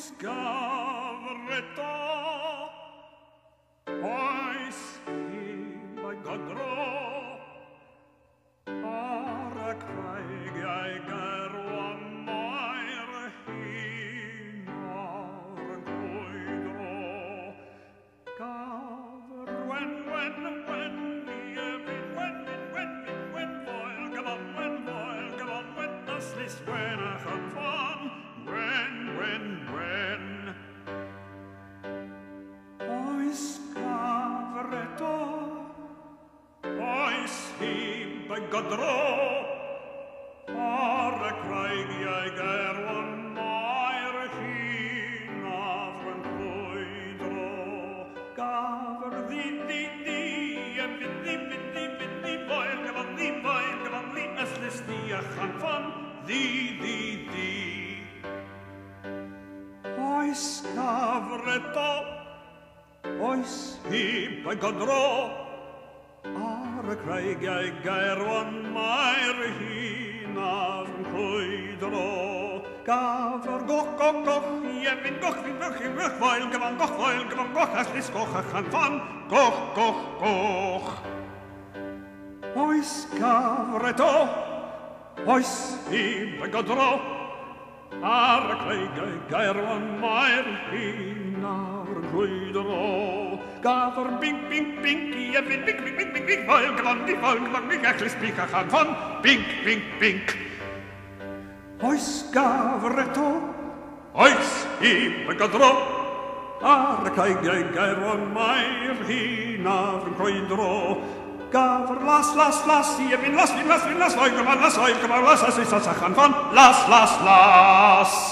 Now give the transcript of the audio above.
gafreto, oes hi mae godro, ar y creigiau gerwan mae'r hyn o'r gwydro. Gafr wen, foel, gyfon, wen, yslis wen a chynffon, wen. Oes gafreto, oes hi by godro, ar y creigiau gerwan mae'r hyn afr yn crwydro. Gafr ddi, foel, gyfon, yslis di a chanfon, ddi. Oes gafreto, oes hi by godro, ar y creigiau gerwan mae'r hyn afr yn crwydro. Gafr goch, iefyn goch, foel, gyfon, goch, yslis goch a chanfon, goch. Oes gafreto, oes hi by godro, ar y creigiau gerwan mae'r hyn afr yn crwydro. Gafr binc, iefyn, binc, foel, gyfon, yslis binc a chanfon, binc. Oes gafreto, oes hi by godro, ar y creigiau gerwan mae'r hyn afr yn crwydro. Gafr las, iefyn, las, foel, gyfon, las, yslis a chanfon, las.